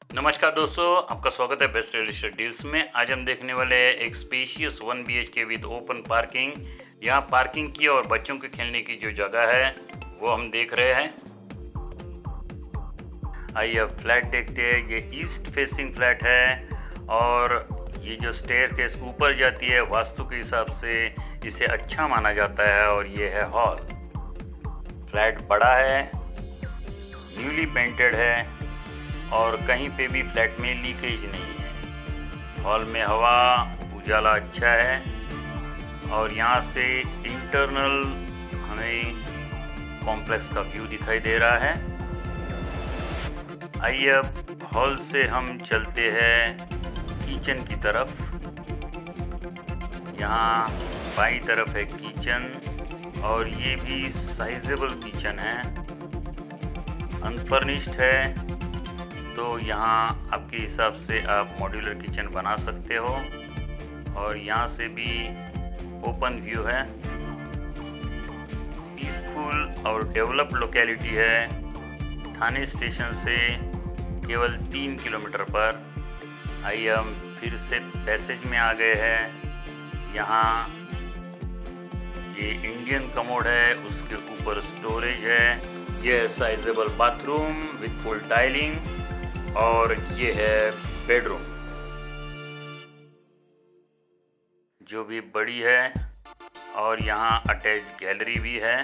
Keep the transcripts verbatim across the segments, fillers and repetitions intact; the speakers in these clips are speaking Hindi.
नमस्कार दोस्तों, आपका स्वागत है बेस्ट रियल एस्टेट डील्स में। आज हम देखने वाले हैं एक spacious one B H K with open parking. यहाँ पार्किंग की और बच्चों के खेलने की जो जगह है वो हम देख रहे हैं। आइए अब फ्लैट देखते हैं। ये ईस्ट फेसिंग फ्लैट है और ये जो स्टेयरकेस ऊपर जाती है वास्तु के हिसाब से इसे अच्छा माना जाता है। और ये है हॉल। फ्लैट बड़ा है, न्यूली पेंटेड है और कहीं पे भी फ्लैट में लीकेज नहीं है। हॉल में हवा उजाला अच्छा है और यहाँ से इंटरनल हमें कॉम्प्लेक्स का व्यू दिखाई दे रहा है। आइए अब हॉल से हम चलते हैं किचन की तरफ। यहाँ बाईं तरफ है किचन और ये भी साइजेबल किचन है, अनफर्निश्ड है। तो यहाँ आपके हिसाब से आप मॉड्यूलर किचन बना सकते हो। और यहाँ से भी ओपन व्यू है, पीसफुल और डेवलप्ड लोकेलिटी है। थाने स्टेशन से केवल तीन किलोमीटर पर। आइए हम फिर से पैसेज में आ गए हैं। यहाँ ये इंडियन कमोड है, उसके ऊपर स्टोरेज है। ये है sizeable bathroom with full tiling और ये है बेडरूम जो भी बड़ी है। और यहाँ अटैच गैलरी भी है।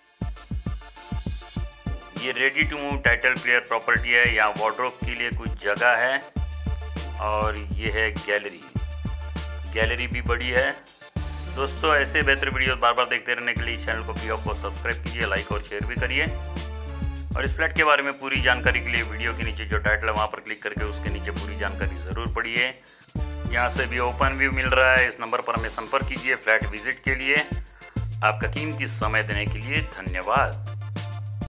ये ready to move title clear property है। यहाँ वार्डरोब के लिए कुछ जगह है और ये है गैलरी। गैलरी भी बड़ी है। दोस्तों, ऐसे बेहतर वीडियो बार बार देखते रहने के लिए चैनल को भी आपको सब्सक्राइब कीजिए, लाइक और शेयर भी करिए। और इस फ्लैट के बारे में पूरी जानकारी के लिए वीडियो के नीचे जो टाइटल है वहाँ पर क्लिक करके उसके नीचे पूरी जानकारी ज़रूर पढ़िए। यहाँ से भी ओपन व्यू मिल रहा है। इस नंबर पर हमें संपर्क कीजिए फ्लैट विजिट के लिए। आपका कीमती समय देने के लिए धन्यवाद।